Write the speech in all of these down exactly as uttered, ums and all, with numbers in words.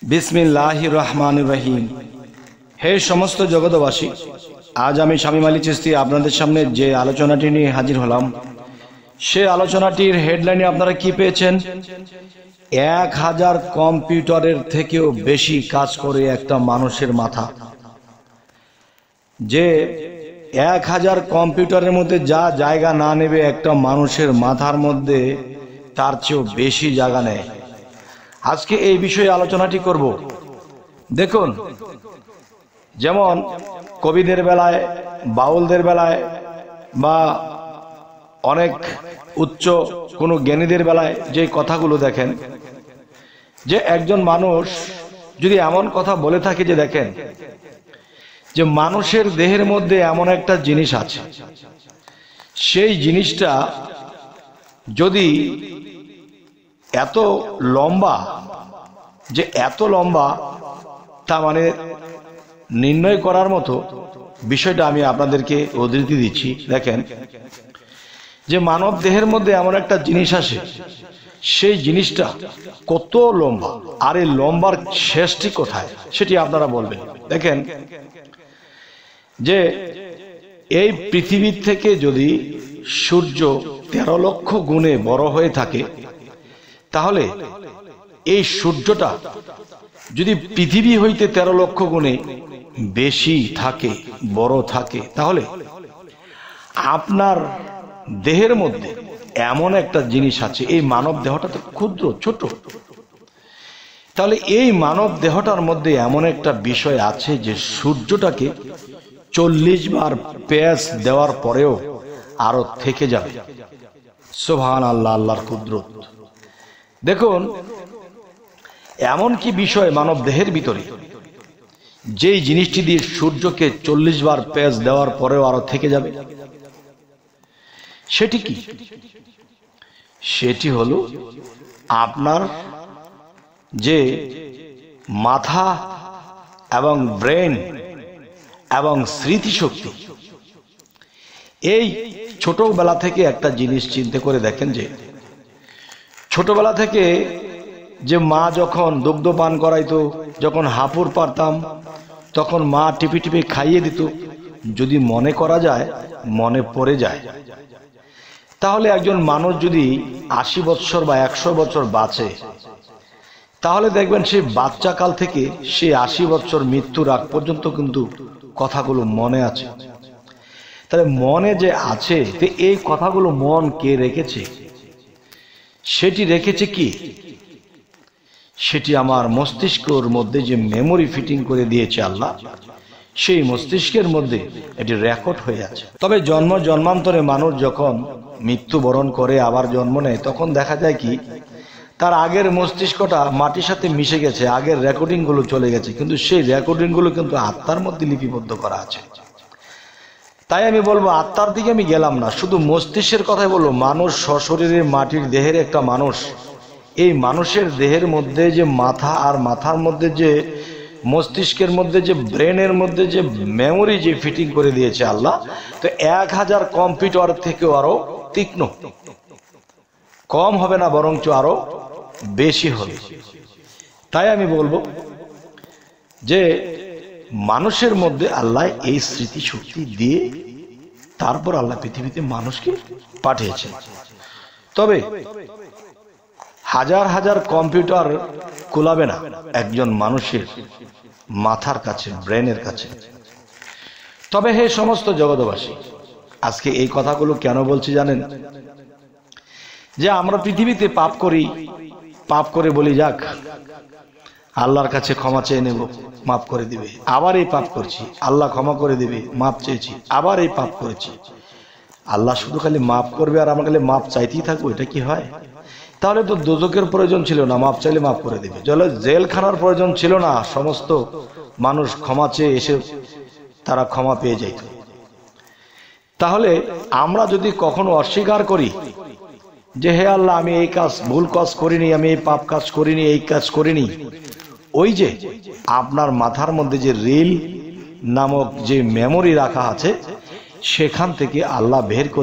বিসমিল্লাহির রহমানির রহিম। হে সমস্ত জগতবাসী, আজ আমি শামীম আলী চিশতি আপনাদের সামনে যে আলোচনাটি নিয়ে হাজির হলাম, সে আলোচনাটির হেডলাইনে আপনারা কি পেয়েছেন? এক হাজার কম্পিউটারের থেকেও বেশি কাজ করে একটা মানুষের মাথা। যে এক হাজার কম্পিউটারের মধ্যে যা জায়গা না নেবে একটা মানুষের মাথার মধ্যে, তার চেয়েও বেশি জায়গা নেয়। আজকে এই বিষয়ে আলোচনাটি করব। দেখুন, যেমন কবিদের বেলায়, বাউলদের বেলায়, বা অনেক উচ্চ কোনো জ্ঞানীদের বেলায় যে কথাগুলো দেখেন, যে একজন মানুষ যদি এমন কথা বলে থাকে যে দেখেন যে মানুষের দেহের মধ্যে এমন একটা জিনিস আছে, সেই জিনিসটা যদি এত লম্বা, যে এত লম্বা, তা মানে নির্ণয় করার মতো বিষয়টা আমি আপনাদেরকে উদ্ধৃতি দিচ্ছি। দেখেন যে মানব দেহের মধ্যে এমন একটা জিনিস আসে, সেই জিনিসটা কত লম্বা, আর এই লম্বার শেষটি কোথায় সেটি আপনারা বলবেন। দেখেন যে এই পৃথিবীর থেকে যদি সূর্য তেরো লক্ষ গুণে বড় হয়ে থাকে, তাহলে এই সূর্যটা যদি পৃথিবী হইতে তেরো লক্ষ গুণে বেশি থাকে, বড় থাকে, তাহলে আপনার দেহের মধ্যে এমন একটা জিনিস আছে, এই মানব দেহটা তো ক্ষুদ্র ছোট, তাহলে এই মানব দেহটার মধ্যে এমন একটা বিষয় আছে যে সূর্যটাকে চল্লিশ বার পেঁচ দেওয়ার পরেও আরো থেকে যাবে। সুবহান আল্লাহ, আল্লাহর কুদরত। দেখুন, এমন কি বিষয় মানব দেহের ভিতরে, যেই জিনিসটি দিয়ে সূর্যকে চল্লিশ বার পেঁচ দেওয়ার পরেও আরো থেকে যাবে? সেটি কি? সেটি হলো আপনার যে মাথা এবং ব্রেন এবং স্মৃতিশক্তি। এই ছোটবেলা থেকে একটা জিনিস চিন্তা করে দেখেন, যে ছোটবেলা থেকে যে মা যখন দুগ্ধ পান করাইতো, যখন হাঁপুর পারতাম, তখন মা টিপি টিপি খাইয়ে দিত। যদি মনে করা যায়, মনে পড়ে যায়, তাহলে একজন মানুষ যদি আশি বছর বা একশো বছর বাঁচে, তাহলে দেখবেন সে বাচ্চা কাল থেকে সে আশি বছর মৃত্যুর আগ পর্যন্ত কিন্তু কথাগুলো মনে আছে। তাহলে মনে যে আছে, তো এই কথাগুলো মন কে রেখেছে? সেটি রেখেছে কি? সেটি আমার মস্তিষ্কের মধ্যে যে মেমোরি ফিটিং করে দিয়েছে আল্লাহ, সেই মস্তিষ্কের মধ্যে এটি রেকর্ড হয়ে আছে। তবে জন্ম জন্মান্তরে মানুষ যখন মৃত্যুবরণ করে আবার জন্ম নেয়, তখন দেখা যায় কি তার আগের মস্তিষ্কটা মাটির সাথে মিশে গেছে, আগের রেকর্ডিং গুলো চলে গেছে, কিন্তু সেই রেকর্ডিং গুলো কিন্তু আত্মার মধ্যে লিপিবদ্ধ করা আছে। তাই আমি বলবো, আত্মার দিকে আমি গেলাম না, শুধু মস্তিষ্কের কথাই বলবো। মানুষ সশরীরে মাটির দেহের একটা মানুষ, এই মানুষের দেহের মধ্যে যে মাথা, আর মাথার মধ্যে যে মস্তিষ্কের মধ্যে যে ব্রেনের মধ্যে যে মেমোরি যে ফিটিং করে দিয়েছে আল্লাহ, তো এক হাজার কম্পিউটার থেকেও আরো তীক্ষ্ণ, কম হবে না, বরঞ্চ আরো বেশি হবে। তাই আমি বলবো যে মানুষের মধ্যে আল্লাহ এই স্মৃতি শক্তি দিয়ে তারপর আল্লাহ পৃথিবীতে মানুষকে পাঠিয়েছে। তবে হাজার হাজার কম্পিউটার কুলাবে না একজন মানুষের মাথার কাছে, ব্রেনের কাছে। তবে হে সমস্ত জগৎবাসী, আজকে এই কথাগুলো কেন বলছি জানেন? যে আমরা পৃথিবীতে পাপ করি, পাপ করে বলি যাক আল্লাহর কাছে ক্ষমা চেয়ে নেব, মাফ করে দিবে। আবার এই পাপ করছি, আল্লাহ ক্ষমা করে দিবে, মাফ চেয়েছি, আবার এই পাপ করেছি। আল্লাহ শুধু খালি মাফ করবে আর আমরা খালি মাফ চাইতেই থাকবো, এটা কি হয়? তাহলে তো দোজকের প্রয়োজন ছিল না, মাফ চাইলে মাফ করে দিবে। চলে জেলখানার প্রয়োজন ছিল না, সমস্ত মানুষ ক্ষমা চেয়ে এসে তারা ক্ষমা পেয়ে যাইত। তাহলে আমরা যদি কখনো অস্বীকার করি যে হে আল্লাহ, আমি এই কাজ ভুল কাজ করিনি, আমি এই পাপ কাজ করিনি, এই কাজ করিনি, ওই যে আপনার মাথার মধ্যে যে রিল নামক যে মেমোরি রাখা আছে, সেখান থেকে আল্লাহ বের করে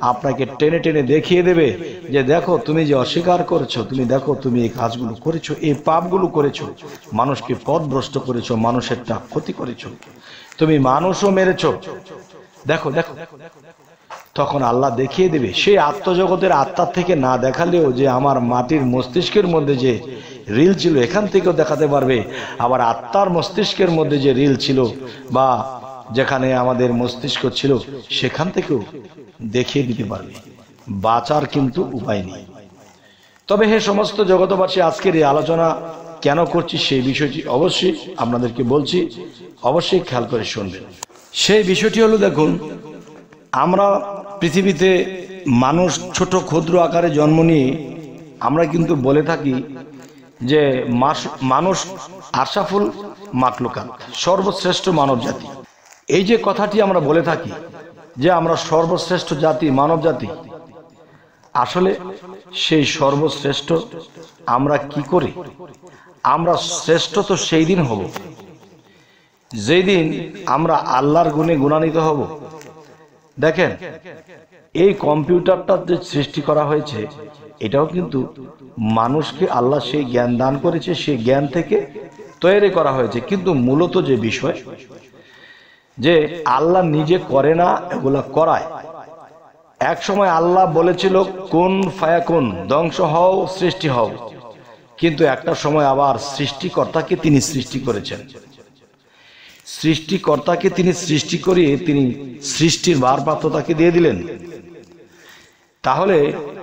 আপনাকে টেনে টেনে দেখিয়ে দেবে যে দেখো তুমি যে অস্বীকার করেছো, তুমি দেখো তুমি এই কাজগুলো করেছো, এই পাপগুলো করেছো, মানুষকে পথভ্রষ্ট করেছো, মানুষেরটা ক্ষতি করেছো, তুমি মানুষও মেরেছো, দেখো দেখো। তখন আল্লাহ দেখিয়ে দেবে। সেই আত্মজগতের আত্মার থেকে না দেখালেও যে আমার মাটির মস্তিষ্কের মধ্যে যে রিল ছিল এখান থেকেও দেখাতে পারবে, আবার আত্মার মস্তিষ্কের মধ্যে যে রিল ছিল বা যেখানে আমাদের মস্তিষ্ক ছিল সেখান থেকেও দেখিয়ে দিতে পারবে। বাঁচার কিন্তু উপায় নেই। তবে হে সমস্ত জগতবাসী, আজকের এই আলোচনা কেন করছি সেই বিষয়টি অবশ্যই আপনাদেরকে বলছি, অবশ্যই খেয়াল করে শুনবেন। সেই বিষয়টি হলো, দেখুন আমরা পৃথিবীতে মানুষ ছোট ক্ষুদ্র আকারে জন্ম নিয়ে আমরা কিন্তু বলে থাকি যে মানুষ আশরাফুল মাখলুকাত, সর্বশ্রেষ্ঠ মানব জাতি। এই যে কথাটি আমরা বলে থাকি যে আমরা সর্বশ্রেষ্ঠ জাতি, মানব জাতি, আসলে সেই সর্বশ্রেষ্ঠ আমরা কি করি? আমরা শ্রেষ্ঠ তো সেই দিন হব যেই দিন আমরা আল্লাহর গুণে গুণান্বিত হব। দেখেন, এই কম্পিউটারটা যে সৃষ্টি করা হয়েছে এটাও কিন্তু মানুষকে আল্লাহ সেই জ্ঞান দান করেছে, সেই জ্ঞান থেকে তৈরি করা হয়েছে। কিন্তু মূলত যে বিষয় যে আল্লাহ নিজে করে না, এগুলা করায়। এক সময় আল্লাহ বলেছিল কুন ফায়াকুন, ধ্বংস হও, সৃষ্টি হও, কিন্তু একটা সময় আবার সৃষ্টিকর্তাকে তিনি সৃষ্টি করেছেন। সৃষ্টিকর্তাকে তিনি সৃষ্টি করিয়ে তিনি সৃষ্টির ভারপ্রাপ্ততাকে দিয়ে দিলেন। তাহলে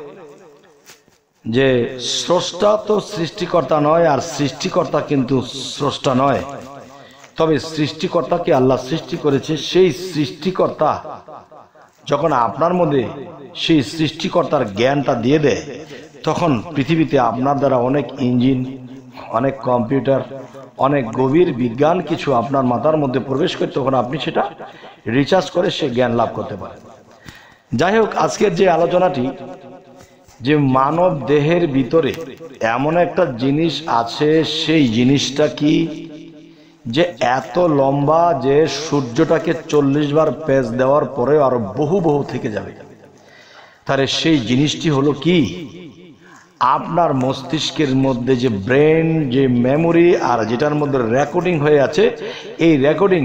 যে স্রষ্টা তো সৃষ্টিকর্তা নয়, আর সৃষ্টিকর্তা কিন্তু স্রষ্টা নয়। তবে সৃষ্টিকর্তাকে আল্লাহ সৃষ্টি করেছে। সেই সৃষ্টিকর্তা যখন আপনার মধ্যে সেই সৃষ্টিকর্তার জ্ঞানটা দিয়ে দেয়, তখন পৃথিবীতে আপনার দ্বারা অনেক ইঞ্জিন, অনেক কম্পিউটার, অনেক গভীর বিজ্ঞান কিছু আপনার মাথার মধ্যে প্রবেশ করে, তখন আপনি সেটা রিচার্জ করে সে জ্ঞান লাভ করতে পারেন। যাই হোক, আজকের যে আলোচনাটি, যে মানব দেহের ভিতরে এমন একটা জিনিস আছে, সেই জিনিসটা কি যে এত লম্বা যে সূর্যটাকে চল্লিশ বার পেঁচ দেওয়ার পরে আরো বহু বহু থেকে যাবে। তাহলে সেই জিনিসটি হলো কি? আপনার মস্তিষ্কের মধ্যে যে ব্রেন, যে মেমোরি, আর যেটার মধ্যে রেকর্ডিং হয়ে আছে, এই রেকর্ডিং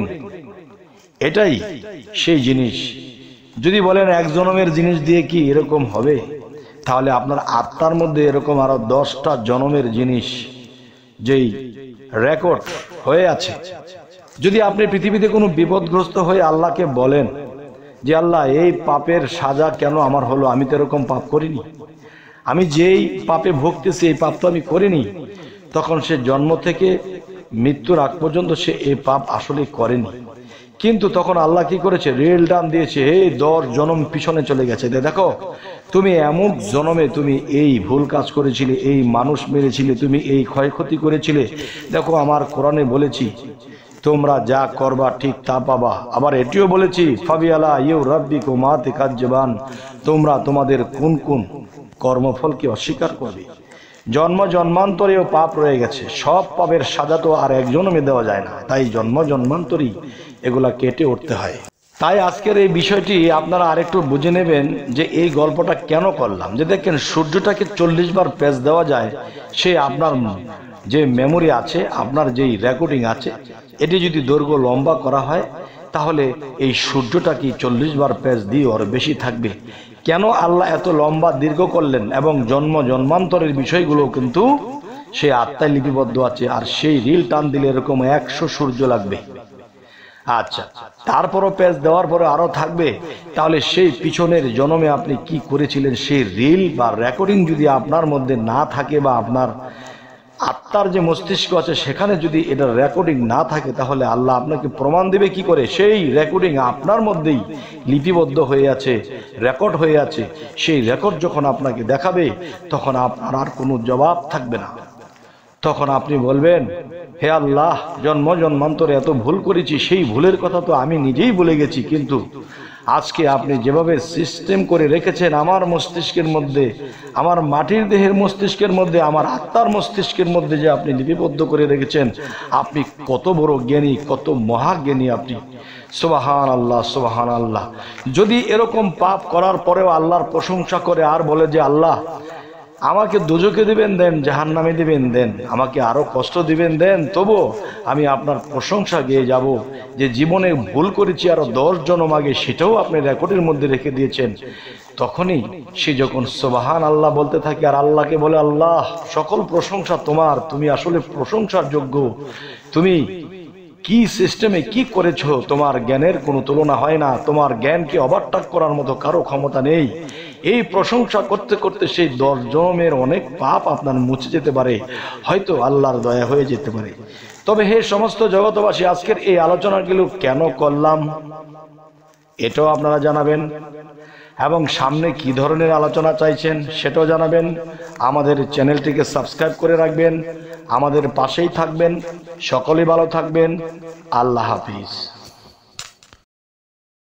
এটাই সেই জিনিস। যদি বলেন এক জন্মের জিনিস দিয়ে কি এরকম হবে, তাহলে আপনার আত্মার মধ্যে এরকম আরো দশটা জন্মের জিনিস যেই রেকর্ড হয়ে আছে। যদি আপনি পৃথিবীতে কোনো বিপদগ্রস্ত হয়ে আল্লাহকে বলেন যে আল্লাহ এই পাপের সাজা কেন আমার হলো, আমি তো এরকম পাপ করিনি, আমি যেই পাপে ভুগতেছি এই পাপ তো আমি করিনি, তখন সে জন্ম থেকে মৃত্যুর আগ পর্যন্ত সে এই পাপ আসলে করেনি। কিন্তু তখন আল্লাহ কি করেছে? রেল টান দিয়েছে, এই দশ জন্ম পিছনে চলে গেছে, দেখো তুমি এমন জন্মে তুমি এই ভুল কাজ করেছিলে, এই মানুষ মেরেছিলে, তুমি এই ক্ষয়ক্ষতি করেছিলে। দেখো আমার কোরআনে বলেছি তোমরা যা করবা ঠিক তা পাবা। আবার এটিও বলেছি ফাবিয়ালা ইউ রাব্বিকুম আতিকাজ্জাবান, তোমরা তোমাদের কোন কোন কর্মফলকে অস্বীকার করবে। জন্ম জন্মান্তরেও পাপ রয়ে গেছে, সব পাপের সাজা তো আর এক জন্মে দেওয়া যায় না, তাই জন্ম জন্মান্তরই এগুলা কেটে উঠতে হয়। তাই আজকের এই বিষয়টি আপনারা আরেকটু বুঝে নেবেন যে এই গল্পটা কেন করলাম। যে দেখেন, সূর্যটাকে চল্লিশ বার পেঁচ দেওয়া যায়, সে আপনার যে মেমোরি আছে, আপনার যেই রেকর্ডিং আছে, এটি যদি দৈর্ঘ্য লম্বা করা হয়, তাহলে এই সূর্যটাকে চল্লিশ বার পেঁচ দিয়ে ওর বেশি থাকবে। কেন আল্লাহ এত লম্বা দীর্ঘ করলেন? এবং জন্ম জন্মান্তরের বিষয়গুলো কিন্তু সেই আত্মায় লিপিবদ্ধ আছে। আর সেই রিল টান দিলে এরকম একশো সূর্য লাগবে। আচ্ছা, তারপরও পেঁচ দেওয়ার পরে আরো থাকবে। তাহলে সেই পিছনের জন্মে আপনি কি করেছিলেন, সেই রিল বা রেকর্ডিং যদি আপনার মধ্যে না থাকে, বা আপনার আত্মার যে মস্তিষ্ক আছে সেখানে যদি এটা রেকর্ডিং না থাকে, তাহলে আল্লাহ আপনাকে প্রমাণ দেবে কি করে? সেই রেকর্ডিং আপনার মধ্যেই লিপিবদ্ধ হয়ে আছে, রেকর্ড হয়ে আছে। সেই রেকর্ড যখন আপনাকে দেখাবে, তখন আপনার আর কোনো জবাব থাকবে না। তখন আপনি বলবেন, হে আল্লাহ, জন্ম জন্মান্তরে এত ভুল করেছি, সেই ভুলের কথা তো আমি নিজেই ভুলে গেছি, কিন্তু আজকে আপনি যেভাবে সিস্টেম করে রেখেছেন আমার মস্তিষ্কের মধ্যে, আমার মাটির দেহের মস্তিষ্কের মধ্যে, আমার আত্মার মস্তিষ্কের মধ্যে যে আপনি লিপিবদ্ধ করে রেখেছেন, আপনি কত বড় জ্ঞানী, কত মহাজ্ঞানী আপনি। সুবহান আল্লাহ, সুবহান আল্লাহ। যদি এরকম পাপ করার পরেও আল্লাহর প্রশংসা করে আর বলে যে আল্লাহ আমাকে দোজখে দিবেন দেন, জাহান্নামে দিবেন দেন, আমাকে আরো কষ্ট দিবেন দেন, তবু আমি আপনার প্রশংসা গেয়ে যাব যে জীবনে ভুল করেছি আরো দশ জনম আগে, সেটাও আপনি রেকর্ডের মধ্যে রেখে দিয়েছেন। তখনই সে যখন সুবহান আল্লাহ বলতে থাকে আর আল্লাহকে বলে আল্লাহ সকল প্রশংসা তোমার, তুমি আসলে প্রশংসার যোগ্য, তুমি কি সিস্টেমে কি করেছো, তোমার জ্ঞানের কোনো তুলনা হয় না, তোমার জ্ঞানকে ওভারটেক করার মতো কারো ক্ষমতা নেই। এই প্রশংসা করতে করতে সেই দশ জনমের অনেক পাপ আপনার মুছে যেতে পারে, হয়তো আল্লাহর দয়া হয়ে যেতে পারে। তবে হে সমস্ত জগতবাসী, আজকের এই আলোচনাগুলো কেন করলাম এটাও আপনারা জানাবেন, এবং সামনে কি ধরনের আলোচনা চাইছেন সেটাও জানাবেন। আমাদের চ্যানেলটিকে সাবস্ক্রাইব করে রাখবেন, আমাদের পাশেই থাকবেন। সকলেই ভালো থাকবেন। আল্লাহ হাফিজ।